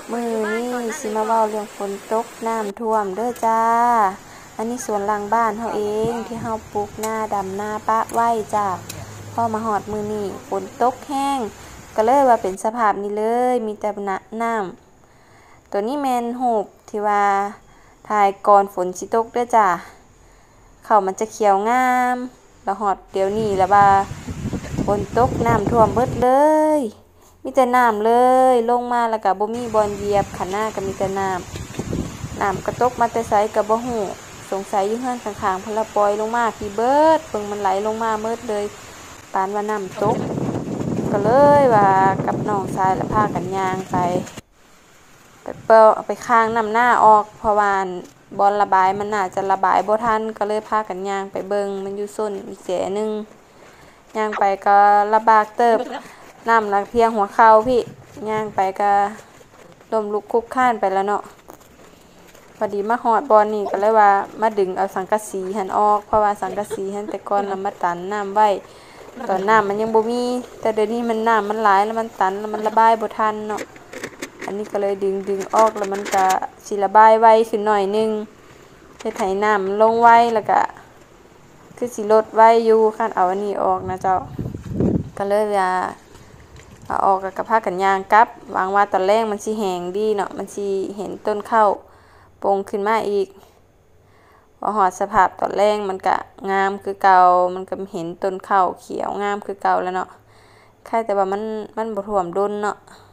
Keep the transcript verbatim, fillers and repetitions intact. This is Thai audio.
มือนี่สิมาเว้าเรื่องฝนตกน้ำท่วมเด้อจ้าอันนี้สวนหลังบ้านเฮาเองที่เฮาปลูกหน้าดำหน้าปะไว้จ้าพอมาหอดมือนี่ฝนตกแห้งก็เลยว่าเป็นสภาพนี้เลยมีแต่น้ำน้ำตัวนี้แมนหูบที่ว่าถ่ายก่อนฝนสิตกเด้อจ้าเขามันจะเขียวงามแล้วหอดเดี๋ยวนี้แล้วว่าฝนตกน้ำท่วมเบิดเลยมีแต่น้ำเลยลงมาแล้วก็บ่มีบอนเหยียบขันหน้าก็มีแต่น้ำน้ำกระตกมาแต่ไสก็บ่ฮู้สงสัยอยู่เฮือนข้างๆเพิ่นละปล่อยลงมาพี่เบิดเบิ่งมันไหลลงมาเบิดเลยปานว่าน้ำตกก็เลยว่ากับน้องชายละพากันย่างไปไปเปิดไปค้างน้ำหน้าออกเพราะว่าบอนระบายมันน่าจะระบายบ่ทันก็เลยพากันย่างไปเบิ่งมันอยู่ส้นอีกแสนึงย่างไปก็ลำบากเติบน้ำหลักเพียงหัวเข่าพี่ย่างไปก็ล้มลุกคลุกคลานไปแล้วเนาะพอดีมาฮอดบอนนี่ก็เลยว่ามาดึงเอาสังกะสีหันออกเพราะว่าสังกะสีหันแต่ก่อนเรามาตันน้ำไว้ตอนน้ำมันยังบ่มีแต่เดี๋ยวนี้มันน้ำมันหลายแล้วมันตันแล้วมันระบายบ่ทันเนาะอันนี้ก็เลยดึงดึงออกแล้วมันก็สิระบายไวขึ้นหน่อยนึงเฮ็ดให้น้ำมันลงไวแล้วก็คือสิลดไวอยู่คันเอาอันนี้ออกนะเจ้าก็เลยว่าเอาออกกับผ้ากันยางกับวางว่าตอนแรกมันสิแห้งดีเนาะมันสิเห็นต้นข้าวโป่งขึ้นมาอีกพอหอดสภาพตอนแรกมันก็งามคือเก่ามันก็เห็นต้นข้าวเขียวงามคือเก่าแล้วเนาะแค่แต่ว่ามันมันบ่ท่วมดนเนาะ